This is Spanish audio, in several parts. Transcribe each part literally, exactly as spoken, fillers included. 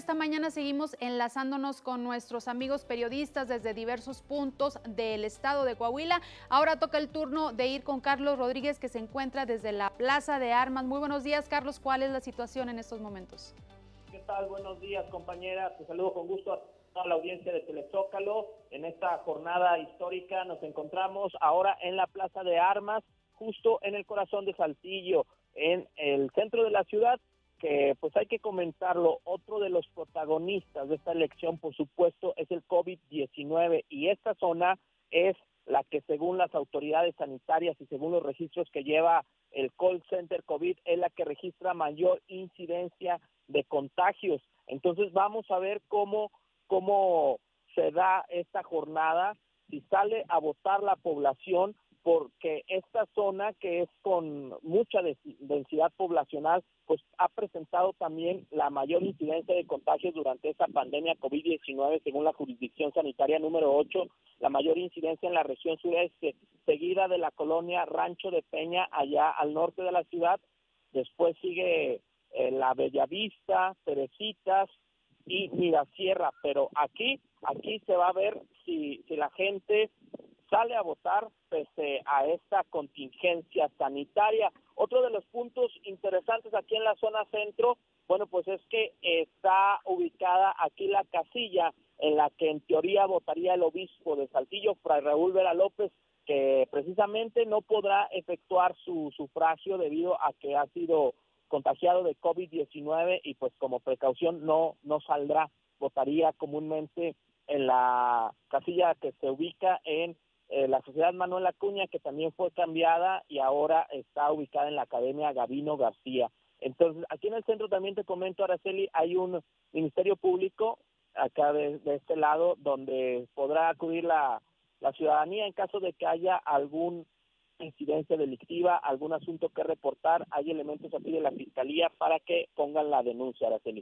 esta mañana seguimos enlazándonos con nuestros amigos periodistas desde diversos puntos del estado de Coahuila. Ahora toca el turno de ir con Carlos Rodríguez, que se encuentra desde la Plaza de Armas. Muy buenos días, Carlos. ¿Cuál es la situación en estos momentos? ¿Qué tal? Buenos días, compañera. Te saludo con gusto a toda la audiencia de Telezócalo. En esta jornada histórica nos encontramos ahora en la Plaza de Armas, justo en el corazón de Saltillo, en el centro de la ciudad, que pues hay que comentarlo, otro de los protagonistas de esta elección, por supuesto, es el COVID diecinueve, y esta zona es la que, según las autoridades sanitarias y según los registros que lleva el call center COVID, es la que registra mayor incidencia de contagios. Entonces vamos a ver cómo, cómo se da esta jornada, si sale a votar la población, porque esta zona, que es con mucha densidad poblacional, pues ha presentado también la mayor incidencia de contagios durante esta pandemia COVID diecinueve, según la jurisdicción sanitaria número ocho, la mayor incidencia en la región sureste, seguida de la colonia Rancho de Peña, allá al norte de la ciudad. Después sigue eh, la Bellavista, Teresitas y Mirasierra, pero aquí, aquí se va a ver si, si la gente sale a votar pese a esta contingencia sanitaria. Otro de los puntos interesantes aquí en la zona centro, bueno, pues es que está ubicada aquí la casilla en la que en teoría votaría el obispo de Saltillo, Fray Raúl Vera López, que precisamente no podrá efectuar su sufragio debido a que ha sido contagiado de COVID diecinueve y pues como precaución no, no saldrá, votaría comúnmente en la casilla que se ubica en Eh, la Sociedad Manuel Acuña, que también fue cambiada y ahora está ubicada en la Academia Gavino García. Entonces, aquí en el centro también te comento, Araceli, hay un Ministerio Público acá de, de este lado donde podrá acudir la, la ciudadanía en caso de que haya algún incidencia delictiva, algún asunto que reportar. Hay elementos aquí de la Fiscalía para que pongan la denuncia, Araceli.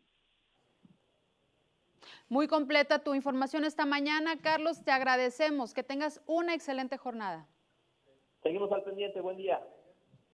Muy completa tu información esta mañana, Carlos. Te agradecemos. Que tengas una excelente jornada. Seguimos al pendiente. Buen día.